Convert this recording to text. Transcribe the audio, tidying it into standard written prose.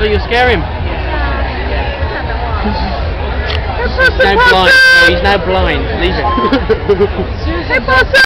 So you'll scare him. Hey, He's now blind. No, he's now blind. Leave him. Possum!